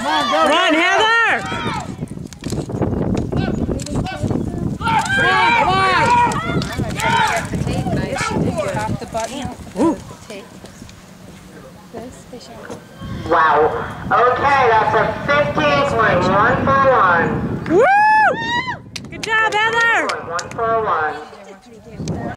Come on, Heather! Off the button. Wow. Okay, that's a 15.141. Woo! Good job, Heather! 141.